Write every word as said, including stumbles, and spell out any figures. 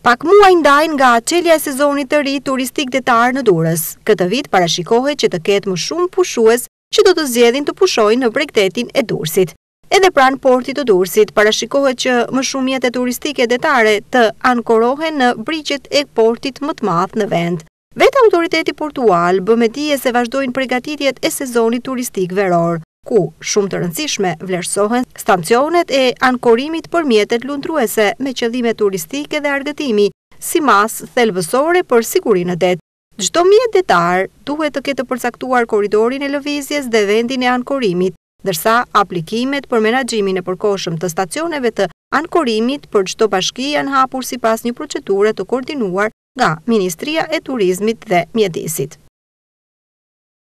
Pak muaj ndajnë nga çelja e sezonit të ri turistik detar në Durrës. Këtë vit parashikohet që të ketë më shumë pushues që do të zgjedhin të pushojnë në Bregdetin e Durrësit. Edhe pranë portit të Durrësit parashikohet që më shumë mjete turistike detare të ankorohen në brigjet e portit më të madh në vend. Vetë autoriteti portual bë me dije se vazhdojnë përgatitjet e sezonit turistik veror, ku shumë të rëndësishme vlerësohen stacionet e ankorimit për mjetet lundruese me qëllime turistike dhe argëtimi, si masë thelbësore për sigurinë në det. Çdo mjet detar duhet të ketë përcaktuar korridorin e lëvizjes dhe vendin e ankorimit, ndërsa aplikimet për menaxhimin e përkohshëm të stacioneve të ankorimit për çdo bashki janë hapur sipas një procedure të koordinuar nga Ministria e Turizmit dhe Mjedisit.